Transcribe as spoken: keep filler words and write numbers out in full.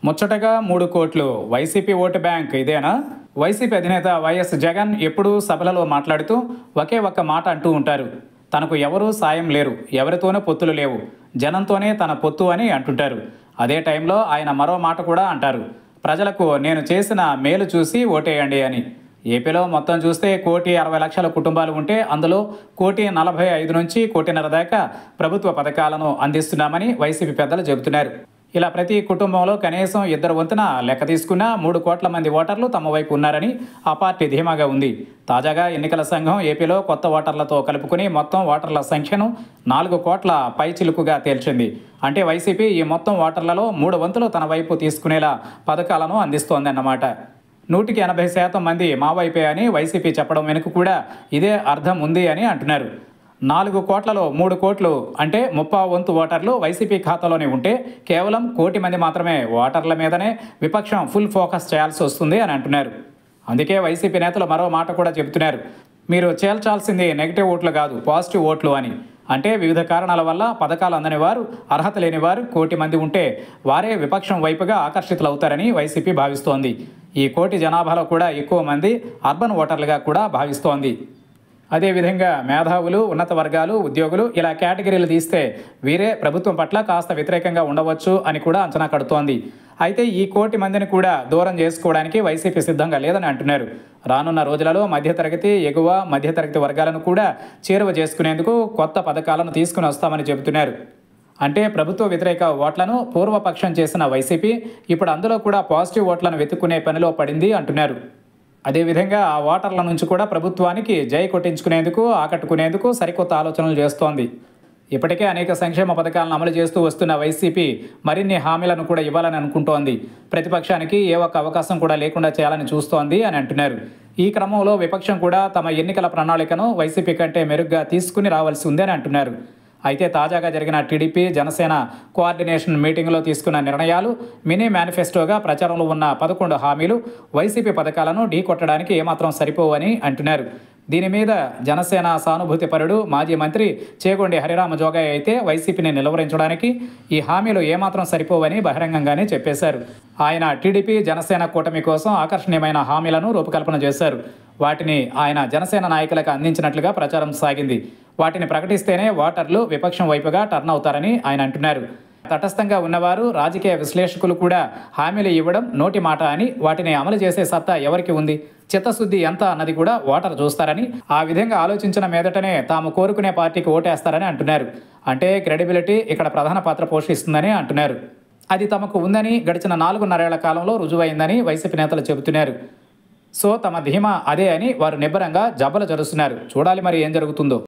ముచ్చటగా మూడు కోట్లు వైసీపీ ఓటు బ్యాంక్ ఇదేనా? వైసీపీ అధినేత వైఎస్ జగన్ ఎప్పుడూ సభలలో మాట్లాడుతూ ఒకే ఒక్క మాట అంటూ ఉంటారు. తనకు ఎవరూ సాయం లేరు, ఎవరితోనూ పొత్తులు లేవు, జనంతోనే తన పొత్తు అని అంటుంటారు. అదే టైంలో ఆయన మరో మాట కూడా అంటారు, ప్రజలకు నేను చేసిన మేలు చూసి ఓటేయండి అని. ఏపీలో మొత్తం చూస్తే కోటి అరవై లక్షల కుటుంబాలు ఉంటే అందులో కోటి నలభై ఐదు నుంచి కోటిన్నర దాకా ప్రభుత్వ పథకాలను అందిస్తున్నామని వైసీపీ పెద్దలు చెబుతున్నారు. ఇలా ప్రతి కుటుంబంలో కనీసం ఇద్దరు వంతున లెక్క తీసుకున్న మూడు కోట్ల మంది ఓటర్లు తమ వైపు ఉన్నారని ఆ పార్టీ ధీమాగా ఉంది. తాజాగా ఎన్నికల సంఘం ఏపీలో కొత్త ఓటర్లతో కలుపుకుని మొత్తం ఓటర్ల సంఖ్యను నాలుగు కోట్ల పైచిలుకుగా తేల్చింది. అంటే వైసీపీ ఈ మొత్తం ఓటర్లలో మూడు వంతులు తన వైపు తీసుకునేలా పథకాలను అందిస్తోందన్నమాట. నూటికి ఎనభై శాతం మంది మా వైపే అని వైసీపీ చెప్పడం వెనుక కూడా ఇదే అర్థం ఉంది అని అంటున్నారు. నాలుగు కోట్లలో మూడు కోట్లు అంటే ముప్పావు వంతు ఓటర్లు వైసీపీ ఖాతాలోనే ఉంటే కేవలం కోటి మంది మాత్రమే ఓటర్ల మీదనే విపక్షం ఫుల్ ఫోకస్ చేయాల్సి వస్తుంది అని అంటున్నారు. అందుకే వైసీపీ నేతలు మరో మాట కూడా చెబుతున్నారు, మీరు చేల్చాల్సింది నెగిటివ్ ఓట్లు కాదు, పాజిటివ్ ఓట్లు అని. అంటే వివిధ కారణాల వల్ల పథకాలు అందని వారు, అర్హత లేని వారు కోటి మంది ఉంటే వారే విపక్షం వైపుగా ఆకర్షితులవుతారని వైసీపీ భావిస్తోంది. ఈ కోటి జనాభాలో కూడా ఎక్కువ మంది అర్బన్ ఓటర్లుగా కూడా భావిస్తోంది. అదేవిధంగా మేధావులు, ఉన్నత వర్గాలు, ఉద్యోగులు ఇలా కేటగిరీలు తీస్తే వీరే ప్రభుత్వం పట్ల కాస్త వ్యతిరేకంగా ఉండవచ్చు అని కూడా అంచనా కడుతోంది. అయితే ఈ కోటి మందిని కూడా దూరం చేసుకోవడానికి వైసీపీ సిద్ధంగా లేదని అంటున్నారు. రానున్న రోజులలో మధ్యతరగతి, ఎగువ మధ్యతరగతి వర్గాలను కూడా చేరువ చేసుకునేందుకు కొత్త పథకాలను తీసుకుని వస్తామని చెబుతున్నారు. అంటే ప్రభుత్వ వ్యతిరేక ఓట్లను పూర్వపక్షం చేసిన వైసీపీ ఇప్పుడు అందులో కూడా పాజిటివ్ ఓట్లను వెతుక్కునే పనిలో పడింది అంటున్నారు. అదేవిధంగా ఆ ఓటర్ల నుంచి కూడా ప్రభుత్వానికి జై కొట్టించుకునేందుకు, ఆకట్టుకునేందుకు సరికొత్త ఆలోచనలు చేస్తోంది. ఇప్పటికే అనేక సంక్షేమ పథకాలను అమలు చేస్తూ వస్తున్న వైసీపీ మరిన్ని హామీలను కూడా ఇవ్వాలని అనుకుంటోంది. ప్రతిపక్షానికి ఏ ఒక్క అవకాశం కూడా లేకుండా చేయాలని చూస్తోంది అని అంటున్నారు. ఈ క్రమంలో విపక్షం కూడా తమ ఎన్నికల ప్రణాళికను వైసీపీ కంటే మెరుగ్గా తీసుకుని రావాల్సి ఉందని అంటున్నారు. అయితే తాజాగా జరిగిన టీడీపీ జనసేన కోఆర్డినేషన్ మీటింగ్లో తీసుకున్న నిర్ణయాలు, మినీ మేనిఫెస్టోగా ప్రచారంలో ఉన్న పదకొండు హామీలు వైసీపీ పథకాలను ఢీకొట్టడానికి ఏమాత్రం సరిపోవని అంటున్నారు. దీని మీద జనసేన సానుభూతిపరుడు మాజీ మంత్రి చేగొండి హరిరామ జోగయ్య అయితే వైసీపీని నిలువరించడానికి ఈ హామీలు ఏమాత్రం సరిపోవని బహిరంగంగానే చెప్పేశారు. ఆయన టీడీపీ జనసేన కూటమి కోసం ఆకర్షణీయమైన హామీలను రూపకల్పన చేశారు. వాటిని ఆయన జనసేన నాయకులకు అందించినట్లుగా ప్రచారం సాగింది. వాటిని ప్రకటిస్తేనే ఓటర్లు విపక్షం వైపుగా టర్న్ అవుతారని ఆయన అంటున్నారు. తటస్థంగా ఉన్నవారు, రాజకీయ విశ్లేషకులు కూడా హామీలు ఇవ్వడం నోటి మాట అని, వాటిని అమలు చేసే సత్తా ఎవరికి ఉంది, చిత్తశుద్ధి ఎంత అన్నది కూడా ఓటర్ చూస్తారని, ఆ విధంగా ఆలోచించిన మీదటనే తాము కోరుకునే పార్టీకి ఓటేస్తారని అంటున్నారు. అంటే క్రెడిబిలిటీ ఇక్కడ ప్రధాన పాత్ర పోషిస్తుందని అంటున్నారు. అది తమకు ఉందని గడిచిన నాలుగున్నరేళ్ల కాలంలో రుజువైందని వైసీపీ నేతలు చెబుతున్నారు. సో తమ ధీమా అదే అని వారు నిబ్బరంగా జబ్బలు జరుస్తున్నారు. చూడాలి మరి ఏం జరుగుతుందో.